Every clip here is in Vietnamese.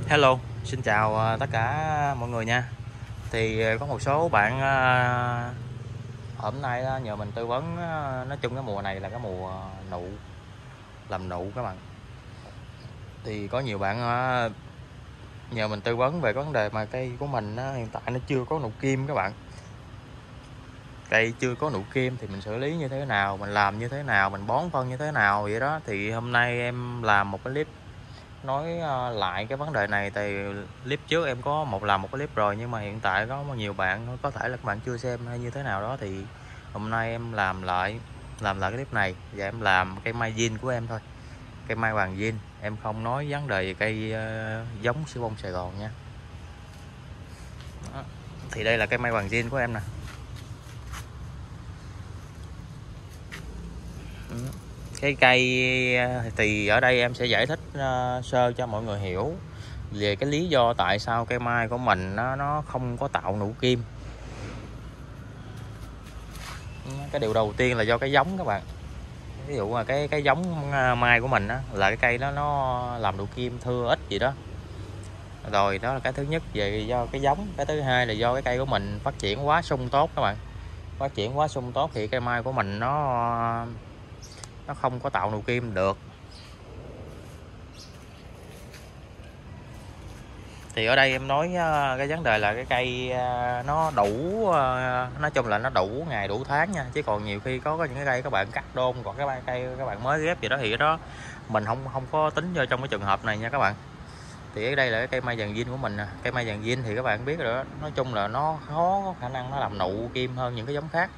Hello, xin chào tất cả mọi người nha. Thì có một số bạn hôm nay nhờ mình tư vấn, nói chung cái mùa này là cái mùa nụ, làm nụ các bạn. Thì có nhiều bạn nhờ mình tư vấn về cái vấn đề mà cây của mình hiện tại nó chưa có nụ kim các bạn. Cây chưa có nụ kim thì mình xử lý như thế nào, mình làm như thế nào, mình bón phân như thế nào vậy đó. Thì hôm nay em làm một cái clip nói lại cái vấn đề này. Thì clip trước em có làm một cái clip rồi, nhưng mà hiện tại có nhiều bạn có thể là các bạn chưa xem hay như thế nào đó, thì hôm nay em làm lại cái clip này và em làm cây mai zin của em thôi, cây mai vàng zin. Em không nói vấn đề về cây giống siêu bông Sài Gòn nha. Đó. Thì đây là cây mai vàng zin của em nè. Cái cây thì ở đây em sẽ giải thích sơ cho mọi người hiểu về cái lý do tại sao cây mai của mình nó không có tạo nụ kim. Cái điều đầu tiên là do cái giống các bạn. Ví dụ là cái giống mai của mình á, là cái cây nó làm nụ kim thưa ít gì đó. Rồi đó là cái thứ nhất về do cái giống. Cái thứ hai là do cái cây của mình phát triển quá sung tốt các bạn. Phát triển quá sung tốt thì cây mai của mình nó không có tạo nụ kim được. Thì ở đây em nói cái vấn đề là cái cây nó đủ, nói chung là nó đủ ngày đủ tháng nha. Chứ còn nhiều khi có những cái cây các bạn cắt đôn, còn cái cây các bạn mới ghép gì đó thì cái đó mình không có tính vô trong cái trường hợp này nha các bạn. Thì ở đây là cái cây mai vàng zin của mình nè. Cây mai vàng zin thì các bạn biết rồi đó, nói chung là nó khó có khả năng nó làm nụ kim hơn những cái giống khác.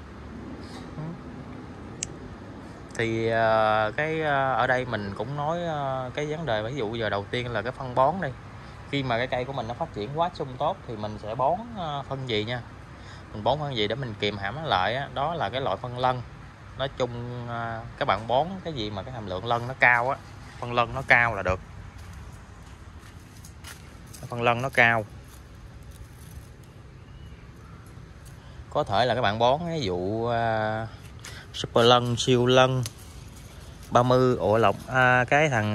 Thì ở đây mình cũng nói cái vấn đề, ví dụ giờ đầu tiên là cái phân bón đi. Khi mà cái cây của mình nó phát triển quá sung tốt thì mình sẽ bón phân gì nha. Mình bón phân gì để mình kìm hãm nó lại á, đó là cái loại phân lân. Nói chung các bạn bón cái gì mà cái hàm lượng lân nó cao á, phân lân nó cao là được. Phân lân nó cao, có thể là các bạn bón ví dụ super lân, siêu lân 30 ổ lọc, cái thằng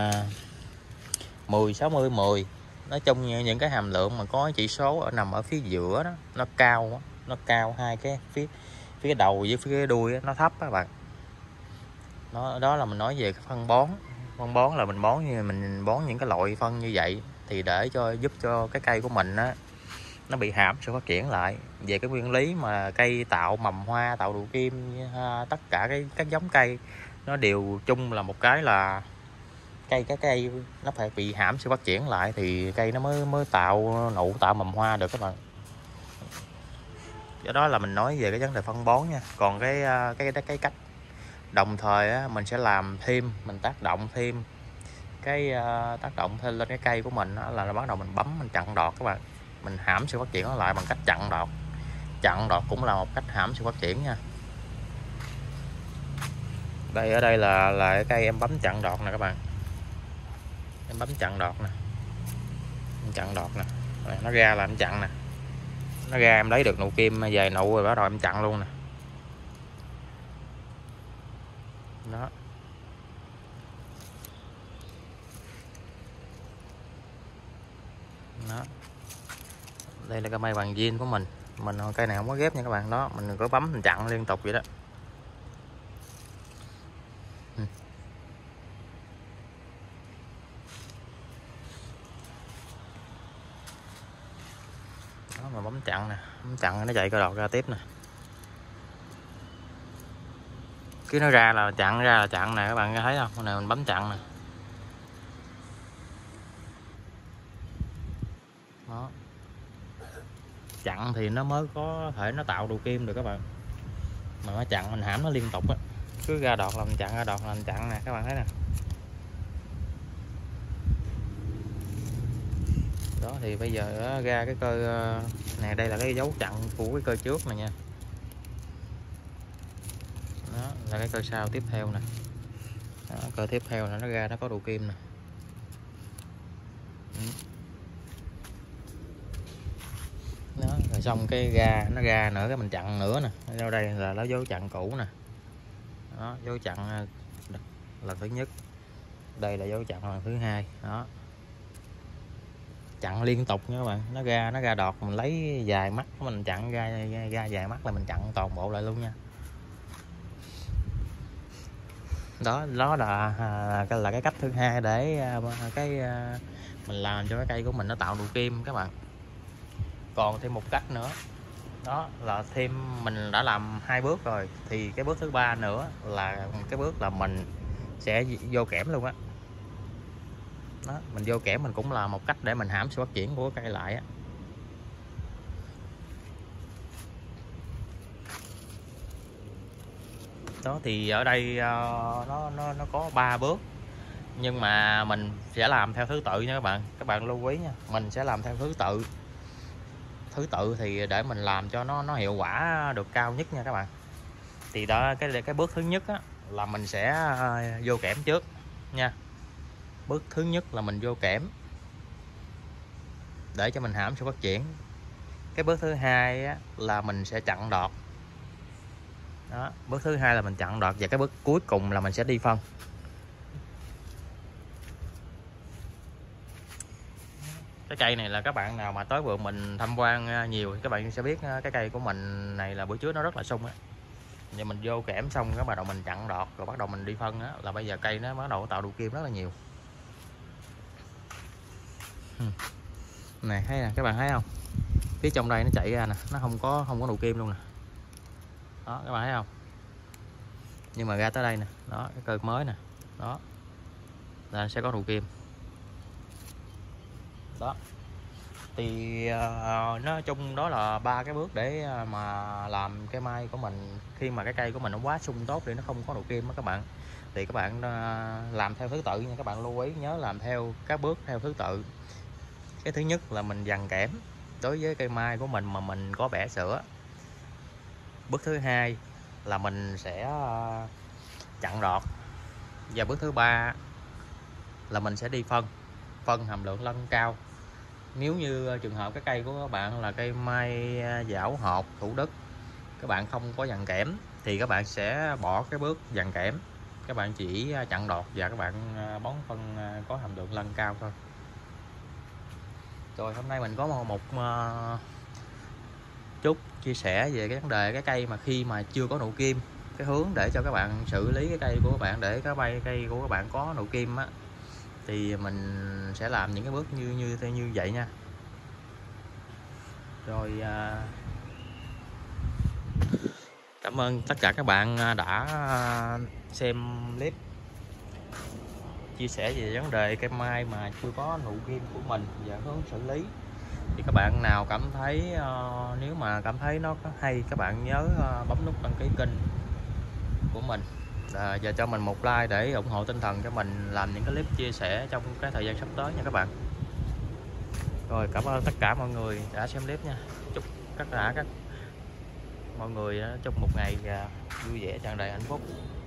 10 60 10. Nói chung những cái hàm lượng mà có chỉ số nằm ở phía giữa đó nó cao, nó cao hai cái phía cái đầu với phía cái đuôi đó, nó thấp các bạn. Đó là mình nói về cái phân bón. Phân bón là mình bón những cái loại phân như vậy thì để giúp cho cái cây của mình á, nó bị hãm sự phát triển lại. Về cái nguyên lý mà cây tạo mầm hoa, tạo nụ kim, tất cả các giống cây nó đều chung là một cái là cái cây nó phải bị hãm sự phát triển lại thì cây nó mới tạo nụ, tạo mầm hoa được các bạn. Do đó là mình nói về cái vấn đề phân bón nha. Còn cái cách đồng thời á, mình sẽ làm thêm, mình tác động thêm tác động thêm lên cái cây của mình á, là bắt đầu mình bấm, mình chặn đọt các bạn. Mình hãm sự phát triển nó lại bằng cách chặn đọt. Chặn đọt cũng là một cách hãm sự phát triển nha. Ở đây là cái cây em bấm chặn đọt nè các bạn. Em bấm chặn đọt nè, em chặn đọt nè, nó ra là em chặn nè, nó ra em lấy được nụ kim về nụ rồi bắt đầu em chặn luôn nè. Đó. Đó. Đây là cây mai vàng zin của mình cây này không có ghép nha các bạn. Đó, mình cứ bấm mình chặn liên tục vậy đó. Đó, mà bấm chặn nó chạy cơ đọt ra tiếp nè. Cứ nó ra là chặn nè các bạn thấy không? Hôm nay mình bấm chặn nè. Đó. Chặn thì nó mới có thể nó tạo nụ kim được các bạn. Mà nó chặn mình hãm nó liên tục á. Cứ ra đọt là mình chặn, ra đọt là mình chặn nè, các bạn thấy nè. Đó thì bây giờ ra cái cơ này, đây là cái dấu chặn của cái cơ trước này nha. Đó là cái cơ sau tiếp theo nè. Đó, cơ tiếp theo là nó ra, nó có nụ kim nè. Đó, rồi xong cái nó ra nữa, cái mình chặn nữa nè. Ở đây là dấu chặn cũ nè. Đó, dấu chặn là thứ nhất. Đây là dấu chặn lần thứ hai. Đó. chặn liên tục nha các bạn. Nó ra đọt mình lấy dài mắt mình chặn ra dài mắt là mình chặn toàn bộ lại luôn nha. Đó là cái cách thứ hai để mình làm cho cái cây của mình nó tạo nụ kim các bạn. Còn thêm một cách nữa, đó là mình đã làm 2 bước rồi, thì cái bước thứ ba nữa là cái bước là mình sẽ vô kẽm luôn á. Đó, mình vô kẽm mình cũng là một cách để mình hãm sự phát triển của cây lại á. Đó thì ở đây nó có 3 bước, nhưng mà mình sẽ làm theo thứ tự nha các bạn lưu ý nha. Mình sẽ làm theo thứ tự thì để mình làm cho nó hiệu quả được cao nhất nha các bạn. Thì đó, cái bước thứ nhất á, là mình sẽ vô kẽm trước nha. Bước thứ nhất là mình vô kẽm để cho mình hãm sự phát triển. Cái bước thứ hai á, là mình sẽ chặn đọt. Đó, bước thứ hai là mình chặn đọt, và cái bước cuối cùng là mình sẽ đi phân. Cái cây này là các bạn nào mà tới vườn mình tham quan nhiều, các bạn sẽ biết cái cây của mình này là bữa trước nó rất là sung á. Giờ mình vô kẽm xong cái bắt đầu mình chặn đọt rồi bắt đầu mình đi phân á, là bây giờ cây nó bắt đầu tạo nụ kim rất là nhiều. Này thấy nè, các bạn thấy không? Phía trong đây nó chạy ra nè, nó không có nụ kim luôn nè. Đó các bạn thấy không? Nhưng mà ra tới đây nè, đó cái cây mới nè, đó là sẽ có nụ kim. Đó thì nói chung đó là 3 cái bước để mà làm cây mai của mình khi mà cái cây của mình nó quá sung tốt để nó không có nụ kim đó các bạn. Thì các bạn làm theo thứ tự nha, các bạn lưu ý nhớ làm theo các bước theo thứ tự. Cái thứ nhất là mình dằn kẽm đối với cây mai của mình mà mình có bẻ sữa. Bước thứ hai là mình sẽ chặn đọt, và bước thứ ba là mình sẽ đi phân hàm lượng lân cao. Nếu như trường hợp cái cây của các bạn là cây mai Giảo Hột Thủ Đức, các bạn không có dằn kẽm thì các bạn sẽ bỏ cái bước dằn kẽm, các bạn chỉ chặn đọt và các bạn bón phân có hàm lượng lân cao thôi. Rồi hôm nay mình có một chút chia sẻ về cái vấn đề cái cây mà khi mà chưa có nụ kim, cái hướng để cho các bạn xử lý cái cây của các bạn để cây của các bạn có nụ kim á, thì mình sẽ làm những cái bước như vậy nha. Rồi cảm ơn tất cả các bạn đã xem clip chia sẻ về vấn đề cây mai mà chưa có nụ kim của mình và hướng xử lý. Thì các bạn nào cảm thấy nếu mà cảm thấy nó hay, các bạn nhớ bấm nút đăng ký kênh của mình và cho mình một like để ủng hộ tinh thần cho mình làm những cái clip chia sẻ trong cái thời gian sắp tới nha các bạn. Rồi cảm ơn tất cả mọi người đã xem clip nha. Chúc tất cả mọi người trong một ngày vui vẻ tràn đầy hạnh phúc.